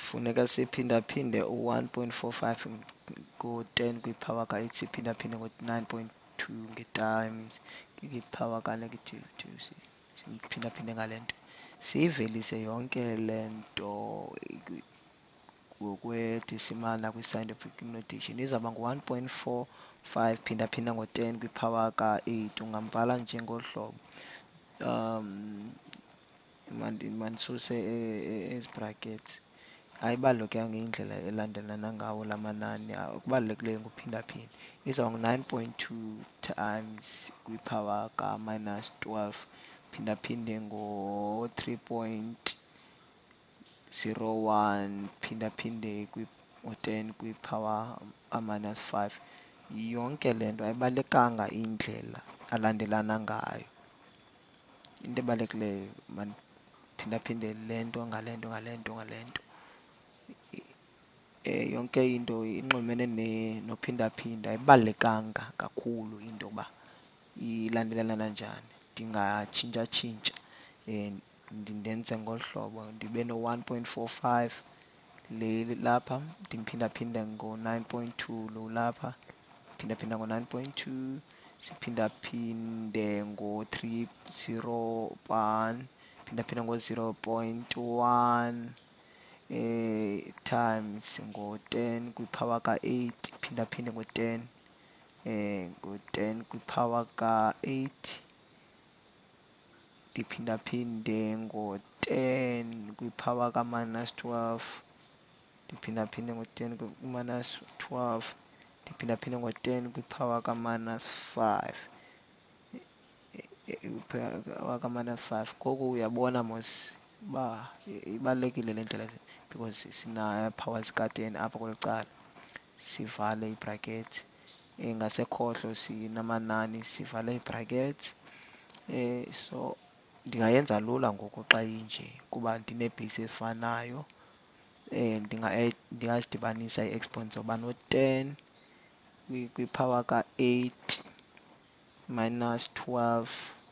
funeka siphindaphinde u-1.45 ngo-10 kwipower ka-8, siphindaphinde ngo-9.2 nge-times kwipower ka-2, siphindaphinde ngale nto. Siyivelise yonke le nto ngokwedecimal nakwi-scientific notation izawuba ngu-1.45 phindaphinda ngo-10 kwipower ka-8. Ungambhala njengolu hlobo. Mandisuse ezi brackets. Ayibalulekanga indlela elandelana ngawo la manani, okubalulekileyo nguphindaphinda. Izawuba ngu-9.2 times kwipower ka-12 phindaphinde ngo-3.01 phindaphinde ngo-10 kwipower ka-5. Yonke le nto ayibalulekanga indlela alandelana ngayo. Into ebalulekileyo phinde le nto ngale nto ngale nto ngale nto. Yonke into inxulumene nophindaphinda ayibalulekanga kakhulu into yokuba ilandelelana njani. Ndingatshintshatshintsha ndenze ngolu hlobo, ndibe no-1.45 le lapha, ndiphindaphinda ngo-9.2 lo lapha, phindaphinda ngo-9.2, siphindaphinde ngo-301, phindaphinda ngo-0.1 times ngo-10 kwipower ka-8, phindaphinda ngo-10 ngo-10 kwipower ka-8, ndiphindaphinde ngo-10 kwipower ka-12, ndiphindaphinde ngo-10 kwi-12, ndiphindaphinde ngo-10 kwipower ka-5, ka-5. Ngoku uyabona mos uba ibalulekile le ndlela because sina-power zika-10 apha kweli cala. Sivale ii-brackets, ngasekhohlo sinamanani, sivale ii-brackets. So ndingayenza lula ngoku xa inje kuba ndinee-base ezifanayo. Ndingazidibanisa ii-exponents zoba no-10 kwipower ka-8 minus 12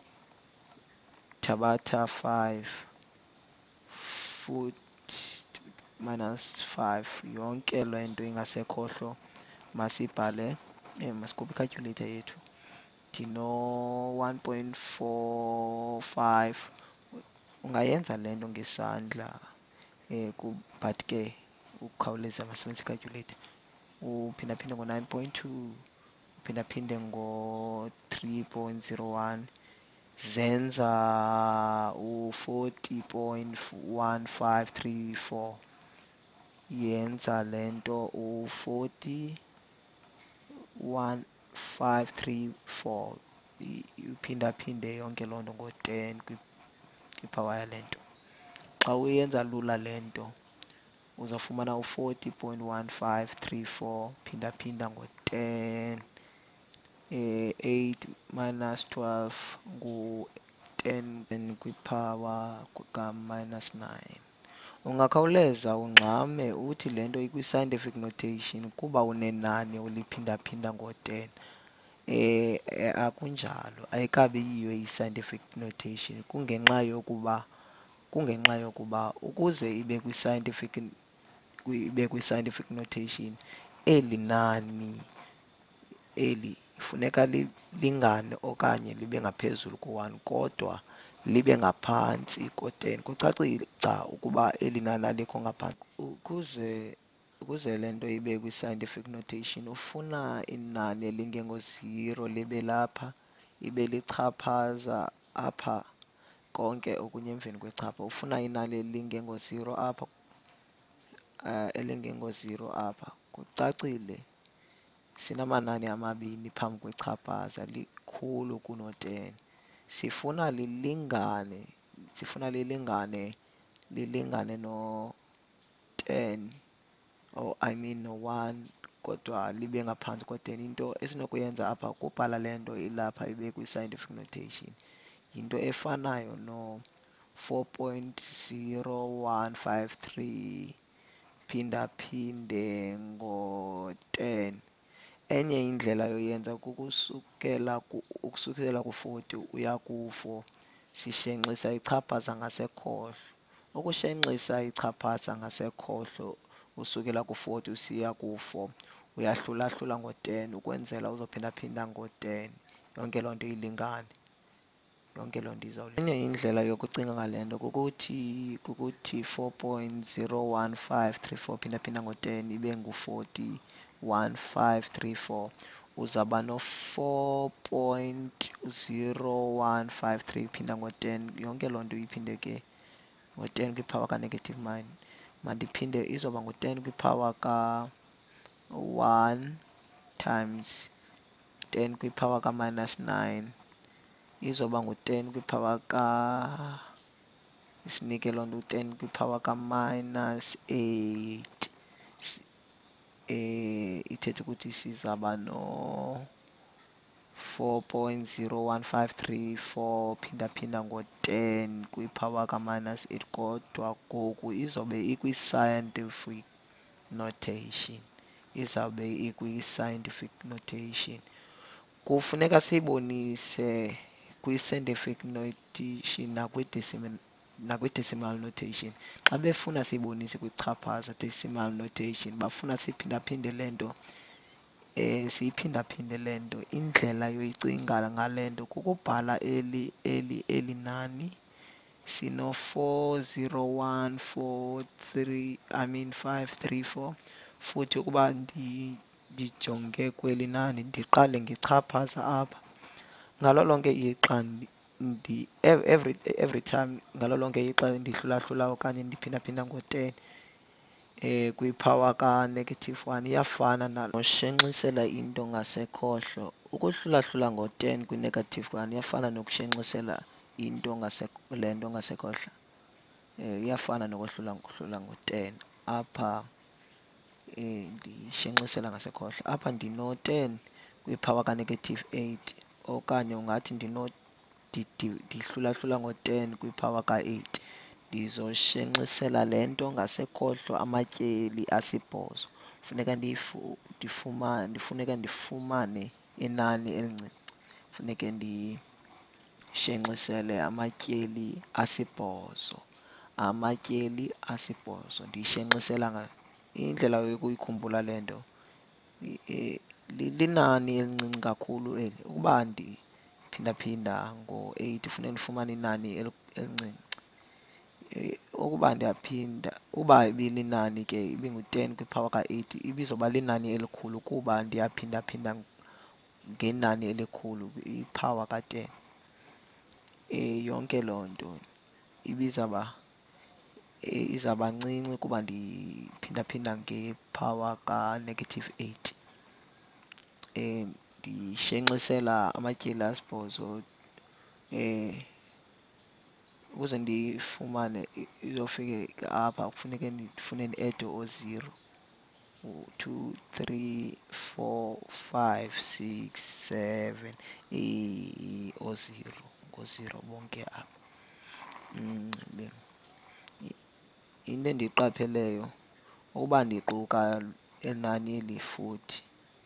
thabatha 5 futhi minus 5. Yonke le nto ingasekhohlo masibhale, masikhuphe i-calculator yethu. Ndino-1.45. Ungayenza le nto ngesandla but ke ukukhawuleza masebenzise i-calculator. Uphindaphinde ngo-9.2, uphindaphinde ngo-3.01, zenza u-40.1534. Yenza le nto u-40.1534. Uphindaphinde yonke loo nto ngo-10 kwipower yale nto. Xa uyenza lula le nto uzawufumana u-40.1534 phindaphinda ngo-10. 8 minus 12 ngu-10 kwipower ka-9. Ungakhawuleza ungxame uthi le nto ikwi-scientific notation kuba unenani oliphindaphinda ngo-10. Akunjalo, ayikabi yiyo i-scientific notation. Kungenxa yokuba ukuze ibe kwi-scientific notation, eli nani eli funeka lilingane okanye libe ngaphezulu ko-1 kodwa libe ngaphantsi ko-10. Kucacile ukuba eli nani alikho ngaphantsi. Ukuze le nto ibe kwi-scientific notation ufuna inani elingengo-0 libe lapha, ibe lichaphaza apha konke okunye emveni kwechapha. Ufuna inani elingengo-0 apha, elingengo-0 apha. Kucacile, sinamanani amabini phambi kwechaphaza, likhulu kuno-10. Sifuna lilingane no-10, or I mean no-1, kodwa libe ngaphantsi ko-10. Into esinokuyenza apha kubhala le nto ilapha ibe kwi-scientific notation. Yinto efanayo no-4.0153 phindaphinde ngo-10. Enye indlela yoyenza kukusukela ku-40 uya ku-4, sishenxisa ichaphaza ngasekhohlo. Ukushenxisa ichaphaza ngasekhohlo usukela ku-40 usiya ku-4 uyahlulahlula ngo-10 ukwenzela uzophindaphinda ngo-10 yonke loo nto ilingane. Yonke loo nto enye indlela yokucinga ngale nto kukuthi 4.01534 phindaphinda ngo-10 ibe ngu-40.1534 uzawuba no-4.0153 phinda ngo-10 yonke loo nto iphindeke ngo-10 kwipower ka-negative 9. Mandiphinde izoba ngu-10 kwipower ka-1 times 10 kwipower ka-minus 9 izoba ngu-10 kwipower isinike loo nto 10 kwipower ka-minus 8. Ithetha ukuthi sizaba no-4.015334 phindaphinda ngo-10 kwipower ka-minus 8 kodwa ngoku izobe ikwi-scientific notation. Izawube ikwi-scientific notation. Kufuneka siyibonise kwi-scientific notation nakwi-decimal notation. Xa befuna siyibonise kwichaphaza decimal notation bafuna siyiphindaphinde le nto siyiphindaphinde le nto. Indlela yoyicinga ngale nto kukubhala eli nani sino-40143 futhi ukuba ndijonge kweli nani ndiqale ngichaphaza apha ngalo lonke ixa every time ngalo lonke ixa ndihlulahlula okanye ndiphindaphinda ngo-10 kwipower ka-negative 1 iyafana noshenxisela into ngasekhohlo. Ukuhlulahlula ngo-10 kwi-negative 1 iyafana nokushenxisela le nto ngasekhohlo. Iyafana nokuhlula ngo-10 apha ndishenxisela ngasekhohlo. Apha ndino-10 kwipower ka-negative 8 okanye ungathi ndihlulahlula ngo-10 kwipower ka-8 ndizoshenxisela le nto ngasekhohlo amatyeli asibhozo. Funeka ndifumane inani elincinci. Funeke ndishenxisele amatyeli asibhozo. Amatyeli asibhozo ndiyishenxisela indlela yokuyikhumbula le nto linani elincinci kakhulu eli. Ukuba ndiphindaphinda ngo-8 funeka ndifumane inani elincinci. Ukuba ndiyaphinda uba ibilinani ke ibingu-10 kwipower ka-8 ibizoba linani elikhulu kuba ndiyaphindaphinda ngenani elikhulu ipower ka-10. Yonke loo nto izawuba ncinci kuba ndiphindaphinda ngepower ka-negative 8. Ndishenxisela amatyeli asibhozo ukuze ndifumane izofika apha kufuneke ndifune ndi-ede oo-0 2 3 4 5 6 7 oo-0 ngoo-0 bonke apha. Into endiyiqapheleyo ukuba ndiquka inani eli futhi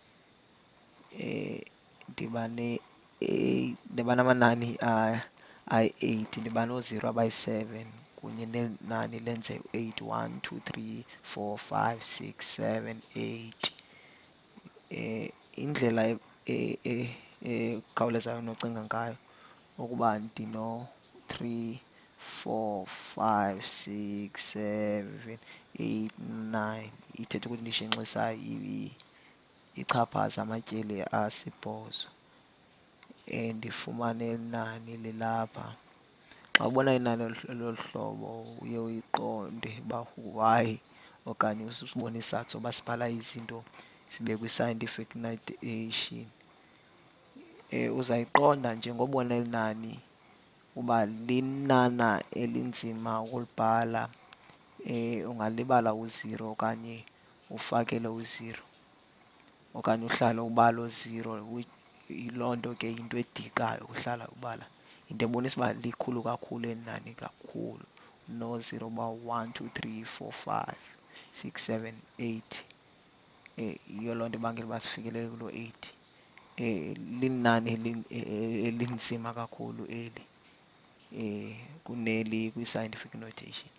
ndiba namanani ayi-8, ndiba noo-0 abayi-7 kunye nenani lenze 8 1 2 3 4 5 6 7 8. Indlela ekhawulezayo nocinga ngayo ukuba ndino-3 4 5 6 7 8 9 ithetha ukuthi ndishenxisa ichaphaza amatyeli asibhozo. Ndifumane inani lilapha. Xa ubona inani elolu hlobo uye uyiqonde uba why okanye usibone isizathu soba sibhala izinto zibe kwi-scientific notation. Uzayiqonda nje ngobona eli nani uba linana elinzima ukulibhala. Ungalibala u-0 okanye ufakele u-0 okanye uhlale ubala u-0. Yiloo nto ke yinto edikayo uhlala ubala. Yinto ebonisa uba likhulu kakhulu eli nani kakhulu. No-0 uba 1 2 3 4 5 6 7 8. Yiyo loo nto ibangela uba sifikelele kuloo 8. Linani elinzima kakhulu eli kuneli kwi-scientific notation.